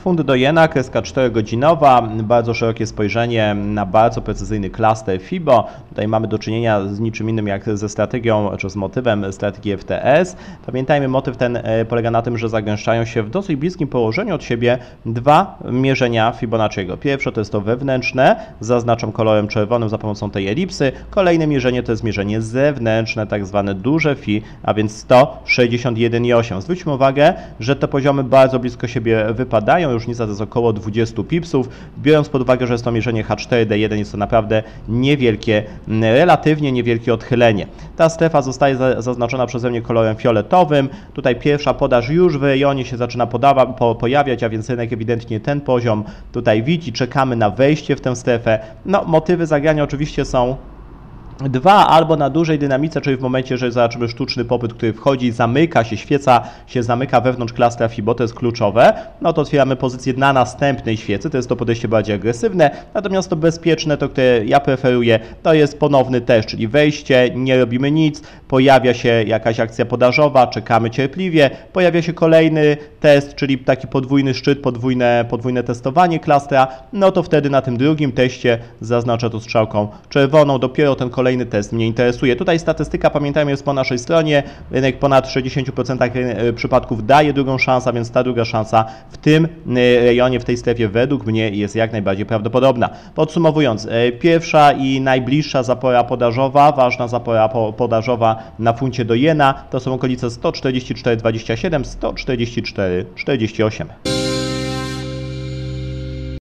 Funt do jena, kreska 4-godzinowa, bardzo szerokie spojrzenie na bardzo precyzyjny klaster FIBO. Tutaj mamy do czynienia z niczym innym jak ze strategią, czy z motywem strategii FTS. Pamiętajmy, motyw ten polega na tym, że zagęszczają się w dosyć bliskim położeniu od siebie dwa mierzenia Fibonacciego. Pierwsze to jest to wewnętrzne, zaznaczam kolorem czerwonym za pomocą tej elipsy. Kolejne mierzenie to jest mierzenie zewnętrzne, tak zwane duże Fi, a więc 161,8. Zwróćmy uwagę, że te poziomy bardzo blisko siebie wypadają, różnica to jest około 20 pipsów, biorąc pod uwagę, że jest to mierzenie H4D1, jest to naprawdę niewielkie, relatywnie niewielkie odchylenie. Ta strefa zostaje zaznaczona przeze mnie kolorem fioletowym, tutaj pierwsza podaż już w rejonie się zaczyna pojawiać, a więc rynek ewidentnie ten poziom tutaj widzi, czekamy na wejście w tę strefę. No, motywy zagrania oczywiście są dwa, albo na dużej dynamice, czyli w momencie, że zobaczymy sztuczny popyt, który wchodzi, zamyka się, świeca się zamyka wewnątrz klastra FIBO, to jest kluczowe, no to otwieramy pozycję na następnej świecy, to jest to podejście bardziej agresywne, natomiast to bezpieczne, to które ja preferuję, to jest ponowny test, czyli wejście, nie robimy nic, pojawia się jakaś akcja podażowa, czekamy cierpliwie, pojawia się kolejny test, czyli taki podwójny szczyt, podwójne testowanie klastra, no to wtedy na tym drugim teście zaznaczę to strzałką czerwoną, dopiero ten kolejny test mnie interesuje. Tutaj statystyka, pamiętajmy, jest po naszej stronie. Rynek ponad 60% przypadków daje drugą szansę, więc ta druga szansa w tym rejonie, w tej strefie według mnie jest jak najbardziej prawdopodobna. Podsumowując, pierwsza i najbliższa zapora podażowa, ważna zapora podażowa na funcie do jena, to są okolice 144,27, 144,48.